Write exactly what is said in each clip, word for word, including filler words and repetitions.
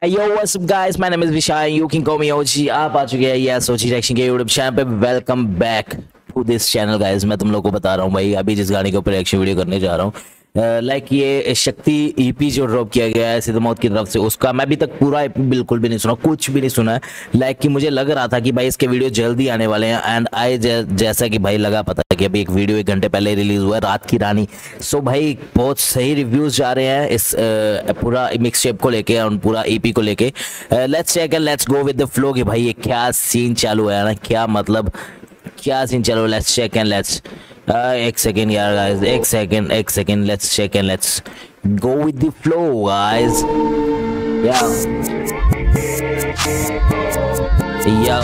Yo, what's up guys? My name is Vishal. You can call me O G. आप आ चुके हैं yes O G Reaction के YouTube channel पे. Welcome back to this channel guys. मैं तुम लोगों को बता रहा हूँ भाई, अभी जिस गाने के ऊपर रिएक्शन वीडियो करने जा रहा हूँ, लाइक uh, like ये शक्ति ईपी जो ड्रॉप किया गया है सिद्धू मौत की तरफ से, उसका मैं अभी तक पूरा ईपी बिल्कुल भी नहीं सुना, कुछ भी नहीं सुना है. लाइक like कि मुझे लग रहा था कि भाई इसके वीडियो जल्दी आने वाले हैं एंड आई जैसा कि भाई लगा पता कि अभी एक वीडियो एक घंटे पहले रिलीज हुआ है, रात की रानी. सो so, भाई बहुत सही रिव्यूज जा रहे हैं इस uh, पूरा मिक्स शेप को लेके और पूरा ईपी को लेके. Let's check and let's go with the flow कि भाई ये क्या सीन चालू है ना, क्या मतलब क्या सीन चालू. लेट्स चेक एंड लेट्स एक सेकेंड यार गाइस, एक सेकेंड एक second let's check and let's go with the flow guys. Yeah yeah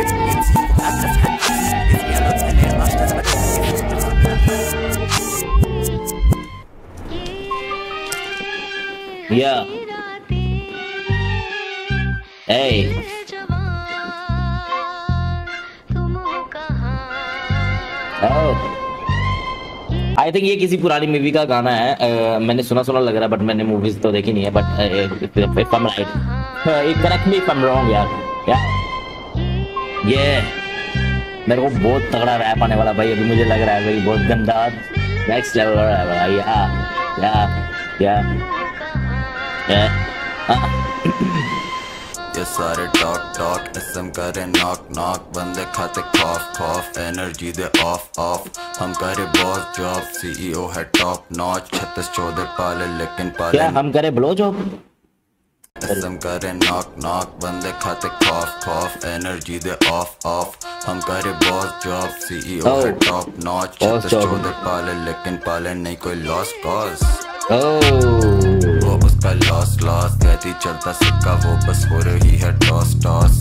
या hey आई थिंक ये किसी पुरानी मूवी का गाना है. uh, मैंने सुना सुना लग रहा है बट मैंने मूवीज तो देखी नहीं है. But if I am right, correct me if I am wrong यार. या ये मेरे को बहुत तगड़ा रैप आने वाला भाई, अभी मुझे लग रहा है भाई बहुत गंदा नेक्स्ट लेवल हो रहा है भाई. या या या ये सारे टॉक टॉक एसएम करे नॉक नॉक, बंदे खाते खौफ खौफ, एनर्जी दे ऑफ ऑफ. हम करे बॉस जॉब, सीईओ है टॉप नॉच, छत्तीस चौदह पाले लेकिन पाले क्या हम करे ब्लो जॉब. एसएम करे नॉक नॉक, बंदे खाते खौफ खौफ, एनर्जी दे ऑफ ऑफ. हम करे बॉस जॉब, सीईओ है टॉप नॉच, छत्तीस चौदह पाले लेकिन पाले नहीं कोई लॉस कॉज. वो उसका लॉस लॉस कहती चलता सिक्का, वो बस हो रही है टॉस टॉस.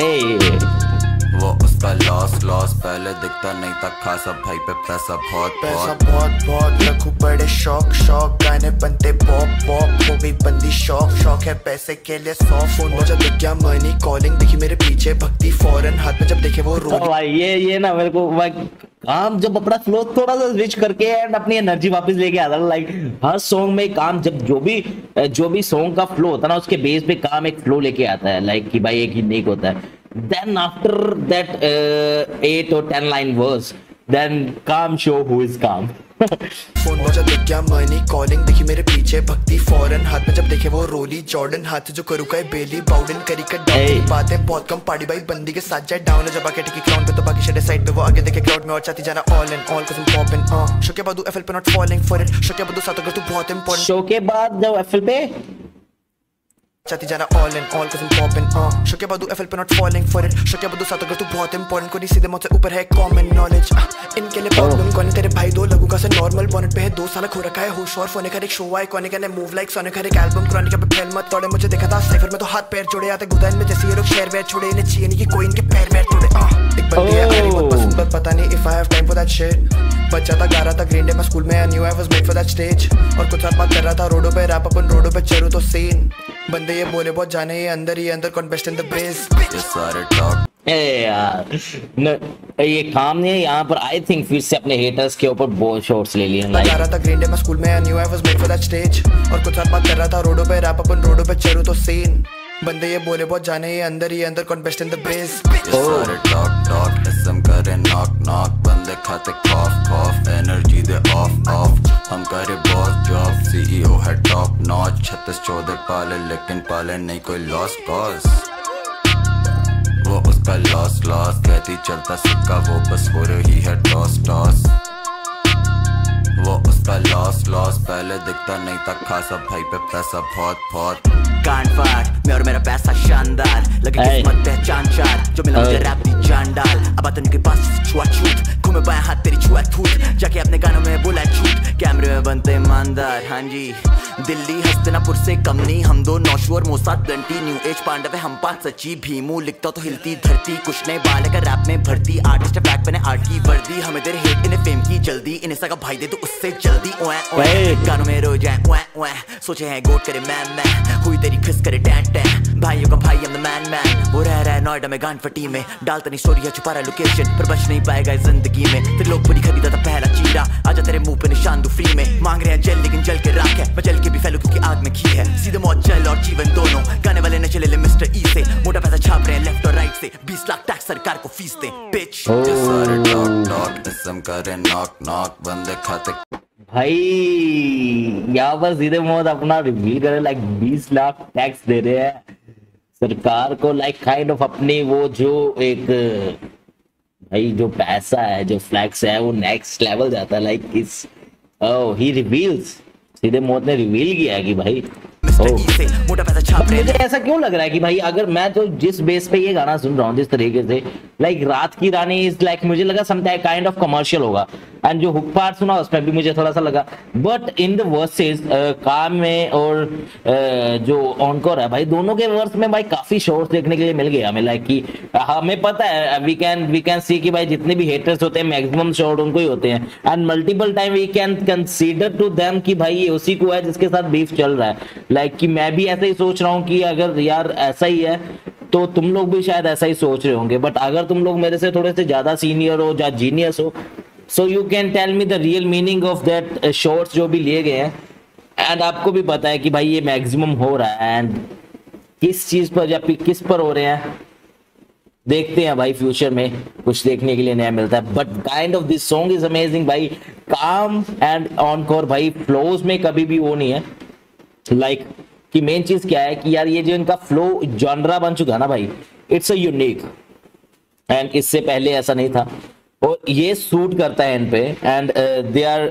वो उसका लॉस लॉस पहले दिखता नहीं था खासा, भाई पे पैसा बहुत पैसा बहुत बहुत. रखू बड़े शौक शौक, गाने बनते पॉप पॉप, हो गई बंदी शौक शौक है पैसे के लिए सौ. फोन मुझे दिख गया मनी कॉलिंग, देखी मेरे पीछे भक्ति फौरन हाथ में जब देखे वो रो. भाई ये ये ना मेरे को काम जब अपना फ्लो थोड़ा सा स्विच करके एंड अपनी एनर्जी वापस लेके आता है. लाइक हर सॉन्ग में काम, जब जो भी जो भी सॉन्ग का फ्लो होता है ना उसके बेस पे काम एक फ्लो लेके आता है. लाइक कि भाई एक यूनिक होता है. Then after that uh, eight or ten line verse, then calm show who is calm. Phone मुझे दिख गया मनी कॉलिंग, देखी मेरे पीछे भक्ति फौरन हाथ में जब देखे वो रोली जॉर्डन, हाथ से जो करू का बेली बाउडन करी कर डाउन. बातें बहुत कम पार्टी भाई बंदी के साथ जाए डाउन, जब आके टिकी क्राउन पे तो बाकी शेडे साइड पे वो आगे देखे क्राउड में और चाहती जाना ऑल इन ऑल कसम पॉपिंग. हां शो के बाद एफएल पे not falling for it, show के बाद साथ अगर तू बहुत इंपॉर्टेंट, शो के बाद जब एफएल पे चाहती जाना ऑल इन ऑल कसम पॉपिंग. हां शो के बाद एफएल पे not falling for it, show के बाद साथ अगर तू बहुत इंपॉर्टेंट, कोई सीधे मुझसे ऊपर है कॉमन नॉलेज. इनके लिए प्रॉब्लम कौन है तेरे भाई, दो लोगों का से नॉर्मल बॉनेट पे है, दो साल खो रखा है होश और फोन कर एक शो आए कौन कहने मूव लाइक सोने कर एक एल्बम पुरानी का फैल मत तोड़े. मुझे देखा था साइफर में तो हाथ पैर जोड़े आते गुदान में, जैसे ये लोग शेयर वेयर छोड़े, इन्हें चाहिए नहीं कि कोई इनके पैर में तोड़े. एक बंदी है मेरी बहुत पसंद पर पता नहीं if I have time for that shit. बच्चा था गा रहा था ग्रीन डे में स्कूल में, I knew I was made for that stage. और कुछ साथ बात कर रहा था रोडों पे रैप अपन रोडों पे चलूं तो सीन. बंदे ये बोले बहुत जाने ये अंदर ही अंदर कौन बेस्ट इन द बेस. ये सारे टॉक ए यार न, ये काम नहीं है यहाँ पर. आई थिंक फिर से अपने हेटर्स के ऊपर बहुत शॉट्स ले लिए. गा रहा था ग्रीन डे में स्कूल में, I knew I was made for that stage. और कुछ साथ बात कर रहा था रोडों पे रैप अपन रोडों पे चलूं तो सीन. बंदे ये बोले बहुत जाने ये अंदर ही अंदर कौन बेस्ट इन द बेस. ये सारे टॉक टॉक एसएम करे नॉक नॉक, बंदे खाते खौफ खौफ, एनर्जी दे ऑफ ऑफ. हम करे बॉस जॉब, सीईओ है टॉप नॉच, छत्तीस चौदह पाले लेकिन पाले नहीं कोई लॉस कॉज. वो उसका लॉस लॉस कहती चलता सिक्का, वो बस हो रही है टॉस टॉस. वो उसका लॉस लॉस पहले दिखता नहीं था खासा, भाई पे पैसा बहुत बहुत. कांड फाड़ मैं और मेरा पैसा शानदार, लगे किस्मत पहचान चार, जो मिला मुझे रैप दी जान डाल. अब आता के पास छुआ छूट, घूमे पाए हाथ तेरी छुआ थूट, जाके अपने गानों में बोला झूठ, कैमरे में बनते ईमानदार. हाँ जी दिल्ली हस्तिनापुर से कम नहीं, हम दो नौशू और मोसाद गंटी, न्यू एज पांडव है हम पांच सची, भीमू लिखता तो हिलती धरती, कुछ नए बाल का रैप में भर्ती, आर्टिस्ट बैक मैंने आर्ट की वर्दी. हमें तेरे हेट इन्हें फेम की जल्दी, इन्हें सगा भाई दे तो उससे जल्दी. ओए ओए गानों में रो जाए ओए ओए, सोचे हैं गोट करे मैन मैन, हुई तेरी खिस करे टैन टैन, भाइयों का भाई I'm the man man. वो रह रहा है नोएडा में गान फटी में, डालता नहीं स्टोरी है छुपा रहा लोकेशन, पर बच नहीं पाएगा इस जिंदगी में. तेरे लोग पूरी खरीदा था पहला चीरा, आजा तेरे मुंह पे निशान दो फ्री में. मांग रहे हैं जल लेकिन जल के राख है, मैं जल के भी फैलू क्योंकि आग में घी है. सीधे मौत जल और जीवन दोनों, गाने वाले ने फीस दे bitch। जो सारे टॉक टॉक इसम करे नॉक नॉक बंदे खाते भाई यहाँ पर सीधे मौत अपना रिवील करे लाइक बीस लाख टैक्स दे रहे हैं सरकार को, लाइक काइंड ऑफ अपनी वो जो एक भाई जो पैसा है जो फ्लैक्स है वो नेक्स्ट लेवल जाता है लाइक इस ओह ही रिवील्स, सीधे मौत ने रिवील किया है कि भाई से मोटा पैसा छाप रहे मुझे ऐसा क्यों लग रहा है कि भाई अगर मैं तो जिस बेस पे ये गाना सुन रहा हूँ जिस तरीके से लाइक रात की रानी इज लाइक मुझे लगा सम काइंड ऑफ कमर्शियल होगा एंड जो हुक पार्ट सुना उसमें भी मुझे थोड़ा सा लगा, बट इन द वर्सेस काम में और uh, जो ऑनकोर है भाई दोनों के वर्स में भाई काफी शोर्स देखने के लिए मिल गया हमें, लाइक कि हमें पता है we can we can see कि भाई जितने भी हेटर्स होते हैं मैक्सिमम शॉट उनको ही होते हैं and multiple time we can consider to them कि भाई ये उसी को है जिसके साथ बीफ चल रहा है, लाइक कि मैं भी ऐसा ही सोच रहा हूँ कि अगर यार ऐसा ही है तो तुम लोग भी शायद ऐसा ही सोच रहे होंगे, बट अगर तुम लोग मेरे से थोड़े से ज्यादा सीनियर हो या जीनियस हो so you can tell me the real meaning of that shorts जो भी लिए गए हैं एंड आपको भी पता है कि भाई ये मैक्सिमम हो रहा है एंड किस चीज पर या किस पर हो रहे हैं देखते हैं भाई, फ्यूचर में कुछ देखने के लिए नया मिलता है, but kind of this song is amazing भाई, काम एंड ऑनकोर भाई फ्लोज में कभी भी वो नहीं है लाइक like, कि मेन चीज क्या है कि यार ये जो इनका फ्लो जॉनरा बन चुका है ना भाई इट्स अ यूनिक एंड इससे पहले ऐसा नहीं था और ये सूट करता है इन पे and they are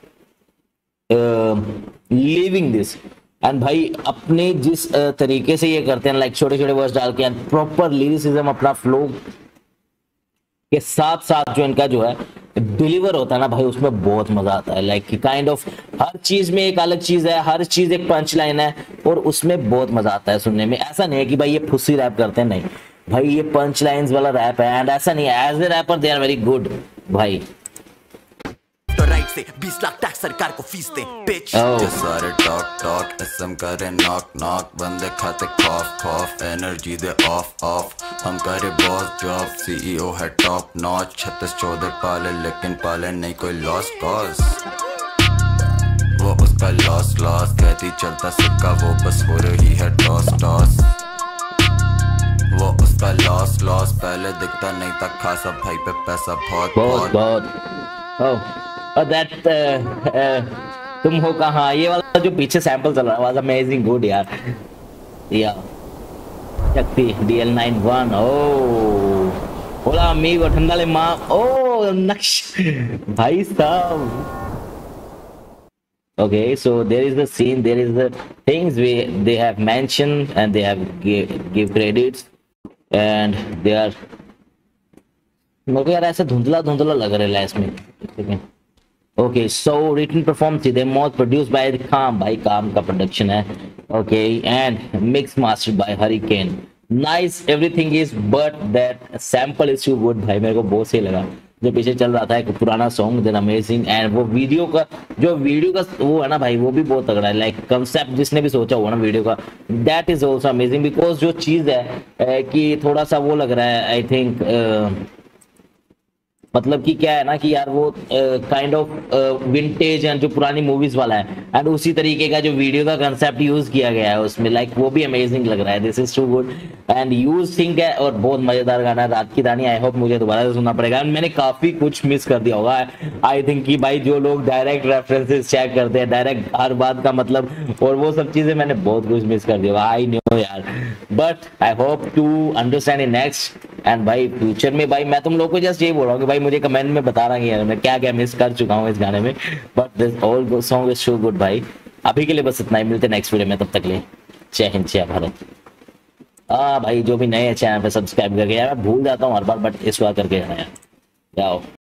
living this and भाई अपने जिस uh, तरीके से ये करते हैं लाइक छोटे छोटे वर्ड्स डाल के एंड प्रॉपर लिरिसिज्म अपना फ्लो के साथ साथ जो इनका जो है डिलीवर होता है ना भाई उसमें बहुत मजा आता है, लाइक काइंड ऑफ हर चीज में एक अलग चीज है, हर चीज एक पंच लाइन है और उसमें बहुत मजा आता है सुनने में। ऐसा नहीं है कि भाई ये फुस्सी रैप करते हैं, नहीं भाई ये पंच लाइन्स वाला रैप है एंड ऐसा नहीं है as a rapper they are very good भाई। तो राइट से बीस लाख टैक्स सरकार को फीस दे bitch। जो सारे टॉक टॉक इसम करे नॉक नॉक बंदे खाते खौफ खौफ एनर्जी दे ऑफ ऑफ हम करे बॉस जॉब सीईओ है टॉप नॉच छत्तीस चौदह पाले लेकिन पाले नहीं कोई लॉस कॉज वो उसका लॉस लॉस कहती चलता सिक्का वो बस हो रही है टॉस टॉस वो उसका लॉस लॉस पहले दिखता नहीं था खासा भाई पे पैसा बहुत बहुत बहुत ओह दैट तुम हो कहाँ ये वाला जो पीछे सैंपल चल रहा है वाज अमेजिंग गुड यार या Shakti D L nine one O होला अमीगो ठंडाले माँ ओ नक्श भाई साहब। Okay, so there is the scene, there is the things we they have mentioned and they have give, give credits and they are मुझे यार ऐसा धुंधला धुंधला लग रहा है इसमें। Okay, so written performed सीधे मौत produced by काम भाई काम का प्रोडक्शन है। Okay, and mix mastered by Hurricane. Nice, everything is but that sample is too good भाई, मेरे को बहुत सही लगा जो पीछे चल रहा था एक पुराना सॉन्ग देन अमेजिंग एंड वो वीडियो का जो वीडियो का वो है ना भाई वो भी बहुत तगड़ा है, लाइक कंसेप्ट जिसने भी सोचा हुआ ना वीडियो का that is also amazing because जो चीज है कि थोड़ा सा वो लग रहा है आई थिंक मतलब कि क्या है ना कि यार वो काइंड ऑफ विंटेज एंड जो पुरानी मूवीज वाला है एंड उसी तरीके का जो वीडियो का कंसेप्ट यूज किया गया है उसमें, लाइक वो भी अमेजिंग लग रहा है। This is too good and use think है और बहुत मजेदार गाना है रात की रानी। आई होप मुझे दोबारा से सुनना पड़ेगा, मैंने काफी कुछ मिस कर दिया होगा आई थिंक कि भाई जो लोग डायरेक्ट रेफरेंसेस चेक करते हैं डायरेक्ट हर बात का मतलब और वो सब चीजें मैंने बहुत कुछ मिस कर दिया आई नो यार, but I hope to understand in next and भाई फ्यूचर में भाई मैं तुम लोग को जस्ट यही बोल रहा हूँ कि भाई मुझे कमेंट में बता रहा यार मैं क्या क्या मिस कर चुका हूँ इस गाने में, but this all song is so good भाई। अभी के लिए बस इतना ही, मिलते नेक्स्ट वीडियो में, तब तक लिए जय हिंद जय भारत। हाँ भाई जो भी नए चैनल पे सब्सक्राइब करके यार मैं भूल जाता हूँ हर बार बट इस बार करके जाना यार जाओ।